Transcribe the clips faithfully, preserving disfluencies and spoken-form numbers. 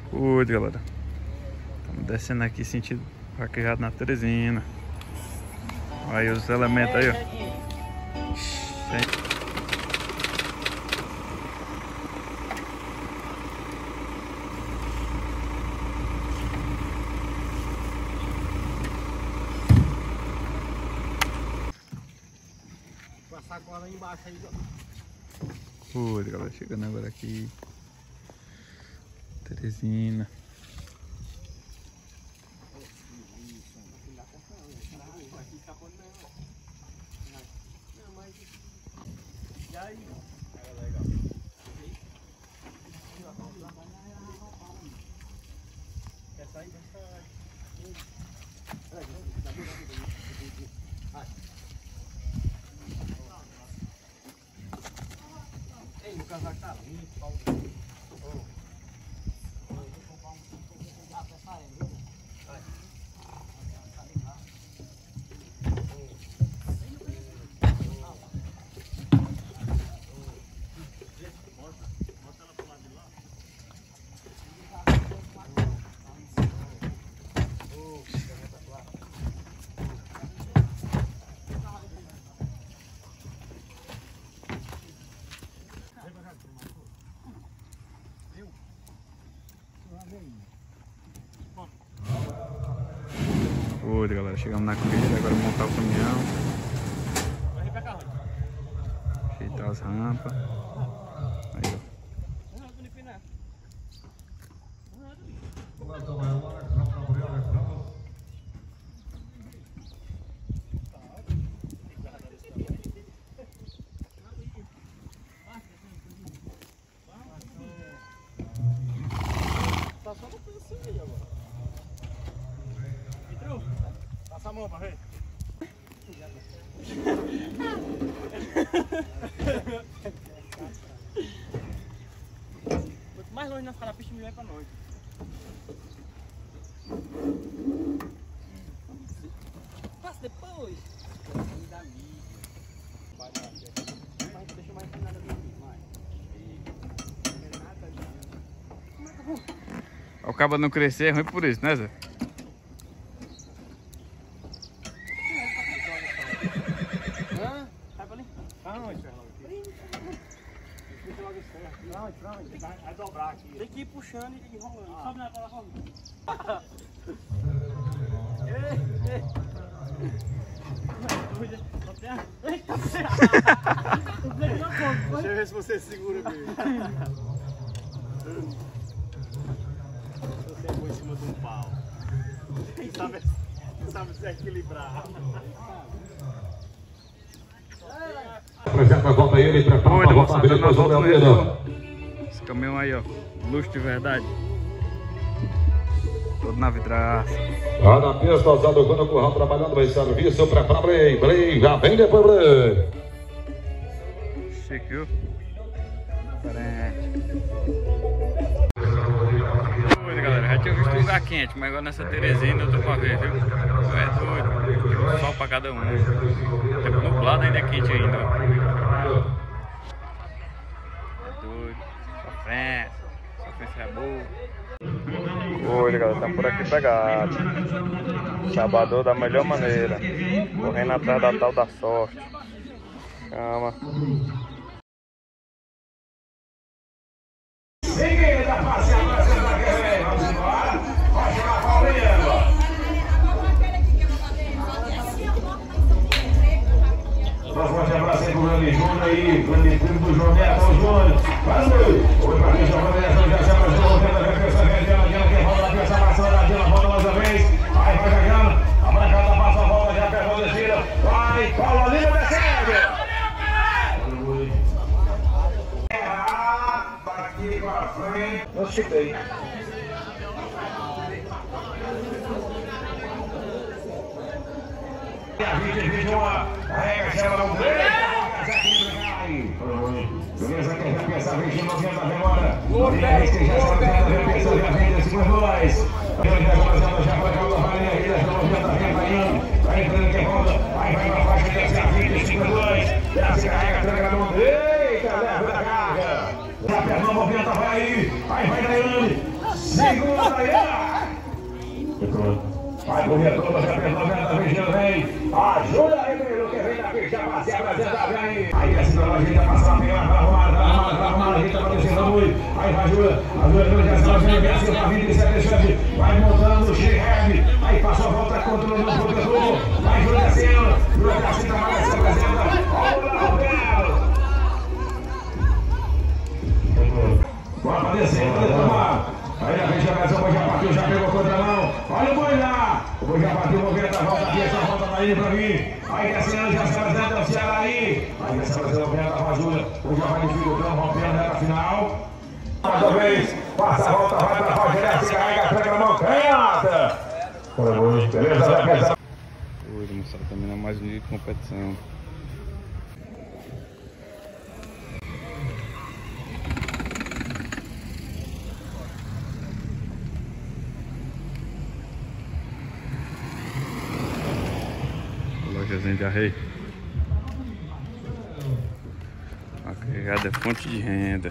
Oi, galera. Estamos descendo aqui sentido vaquejado na Teresina. Olha aí os elementos aí, ó. Com a sacola aí embaixo aí, ó. Oi, galera, chegando agora aqui. Teresina. E aí? É legal. Quer sair dessa... Ei, o casaco tá limpo. Oi, galera, chegamos na corrida, agora montar o caminhão. Ajeitar as rampas. Aí, ó. Tá só no preço aí agora. Entrou? Passa a mão pra ver. Quanto mais longe nós ficar na pista, melhor é pra nós. Passa depois. Da mídia. Vai dar certo. Mas deixa mais que nada bem mais. O cabo não crescer é ruim por isso, né, Zé? Hã? Sai pra ali. Aonde, Fernando? Não, pronto. Vai dobrar aqui. Tem que ir puxando e enrolando. Ah. Sobe na bola, rola. Deixa eu ver se você segura mesmo. Você põe em cima de um pau. Quem sabe, quem sabe se equilibrar. Apresenta a volta ele, prepara Oi, a volta dele, depois o Leandro. Esse caminhão aí, ó. Luxo de verdade. Todo na vidraça. Lá na pista, usando o Guano Curral trabalhando, vai serviço, prepara Brei, Brei, já vem depois Brei. Chique, viu? Diferente. Oi, galera, já tinha visto lugar quente, mas agora nessa Teresina eu tô pra ver, viu? É doido. Sol pra cada um. Tempo nublado ainda é quente ainda, ó. É doido. Sofrência. Sofrência é boa. Oi, galera, estamos por aqui pegados. Sabadão da melhor maneira. Correndo atrás da tal da sorte. Calma. Ninguém da face, apresenta a guerreira. Vamos embora. Vai chegar Paulinho. Um forte abraço aí pro grande Júnior aí, grande primo do João Neto, o Júnior. Valeu! Oi pra quem chamou a Neto, já se abraçou, tenta a repressão, Diana, Diana, quem volta na peça, abraçando a Diana, volta mais uma vez. Vai, vai jogando, a brancada passa a volta, já pegou a descida. Vai, Paulo Lima descendo! Daqui pra frente. Eu chutei. A vinte e vinte e um, arrega, chama no break. Beleza, quem vai pensar, vinte e nove da memória. Novinha, que já sabe, já pensou, já vem desse por nós. Ele já fazendo, já foi com a varinha, ele já novinha da renda indo. Vai entrando, quem volta, vai, vai na faixa, desce a vinte, cinco por dois. Desce, carrega, tranca na mão. Eita, leva da carga. Já perdeu, movimenta, vai aí. Vai, vai, Daiane. Segura aí. Vai correr toda, já fez noventa, vigilando bem. Ajuda aí, menino, que vem daqui, já passei, apresenta bem aí. Aí, assim, a gente vai passar a pegada, vai arrumar, vai arrumar, vai arrumar, a gente tá aparecendo muito. Aí, vai, ajuda, ajuda, já se ela vem assim, pra vinte e sete, sete, vai montando o G-Heavy. Aí, passa a volta, controlando o protetor. Vai, Júlio Cassino, Júlio Cassino, trabalha, se apresenta. Olha o Roberto. Bora pra descer, pra tomar. Aí a gente já partiu, já pegou a contramão. Olha o boi lá. O boi já partiu, movimento a volta aqui, essa volta tá indo pra mim. Aí descendo, já se apresenta o Ceará aí. Aí descendo, o Ceará com a ajuda. O já vai dificultando, rompendo na final. Mais uma vez, passa a volta, vai pra fora, se carrega, pega na mão, canhota. Beleza, beleza. Hoje, moçada, também não é mais um dia de competição. Lojazinha de arreio. A carregada é fonte de renda.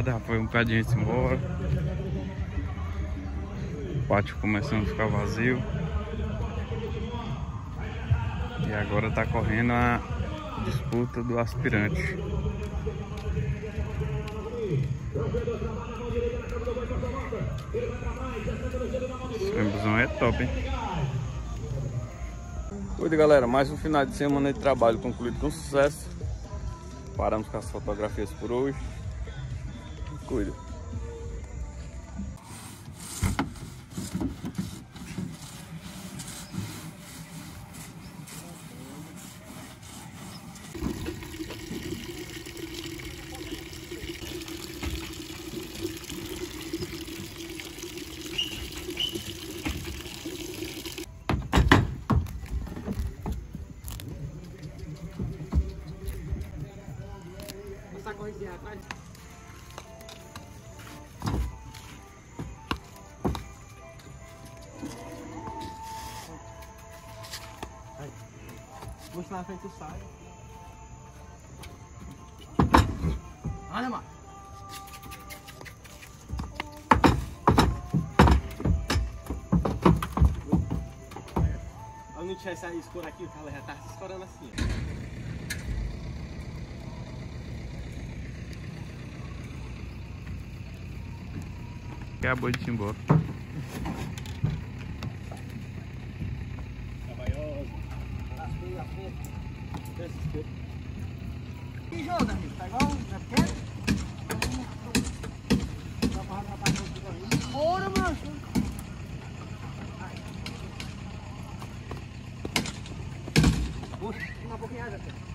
fechada, já foi um bocado de gente embora. O pátio começando a ficar vazio. E agora tá correndo a disputa do aspirante. Esse ônibusão é top, hein? Cuide, galera, mais um final de semana de trabalho concluído com sucesso. Paramos com as fotografias por hoje. Cuida. Puxa na frente do saio. Olha, mano. Eu não tinha essa escura aqui, o cara já tá se escorando assim. Acabou de ir embora. Que jogo, amigo? Tá igual? Tá pequeno? Bora, mano! Puxa, uma pouquinho água aqui.